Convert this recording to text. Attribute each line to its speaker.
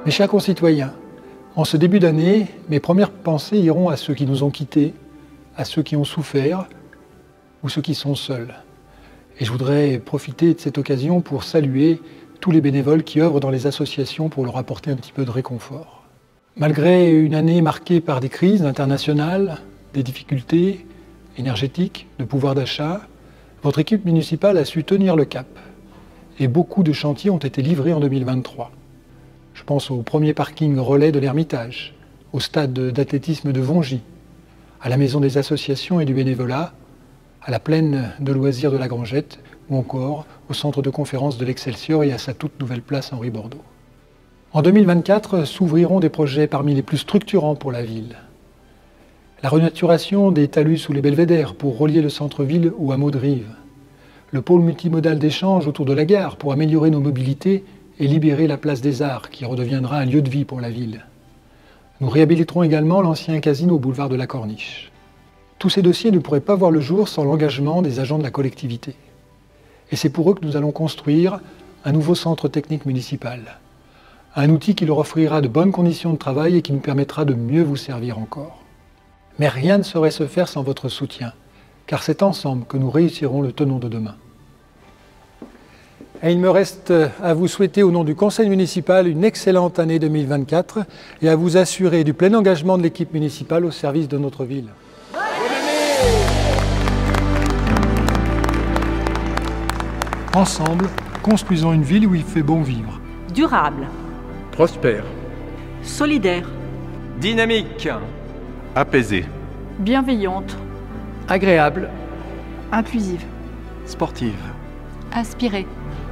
Speaker 1: Mes chers concitoyens, en ce début d'année, mes premières pensées iront à ceux qui nous ont quittés, à ceux qui ont souffert ou ceux qui sont seuls. Et je voudrais profiter de cette occasion pour saluer tous les bénévoles qui œuvrent dans les associations pour leur apporter un petit peu de réconfort. Malgré une année marquée par des crises internationales, des difficultés énergétiques, de pouvoir d'achat, votre équipe municipale a su tenir le cap. Et beaucoup de chantiers ont été livrés en 2023. Je pense au premier parking relais de l'Ermitage, au stade d'athlétisme de Vongy, à la maison des associations et du bénévolat, à la plaine de loisirs de la Grangette ou encore au centre de conférence de l'Excelsior et à sa toute nouvelle place Henri Bordeaux. En 2024 s'ouvriront des projets parmi les plus structurants pour la ville. La renaturation des talus sous les belvédères pour relier le centre-ville au hameau de Rive. Le pôle multimodal d'échange autour de la gare pour améliorer nos mobilités et libérer la place des Arts qui redeviendra un lieu de vie pour la ville. Nous réhabiliterons également l'ancien casino au boulevard de la Corniche. Tous ces dossiers ne pourraient pas voir le jour sans l'engagement des agents de la collectivité. Et c'est pour eux que nous allons construire un nouveau centre technique municipal. Un outil qui leur offrira de bonnes conditions de travail et qui nous permettra de mieux vous servir encore. Mais rien ne saurait se faire sans votre soutien, car c'est ensemble que nous réussirons le tenons de demain. Et il me reste à vous souhaiter au nom du Conseil municipal une excellente année 2024 et à vous assurer du plein engagement de l'équipe municipale au service de notre ville. Ensemble, construisons une ville où il fait bon vivre.
Speaker 2: Durable.
Speaker 3: Prospère.
Speaker 2: Solidaire.
Speaker 4: Dynamique.
Speaker 5: Apaisée.
Speaker 6: Bienveillante.
Speaker 1: Agréable.
Speaker 6: Inclusive.
Speaker 3: Sportive.
Speaker 6: Inspirée.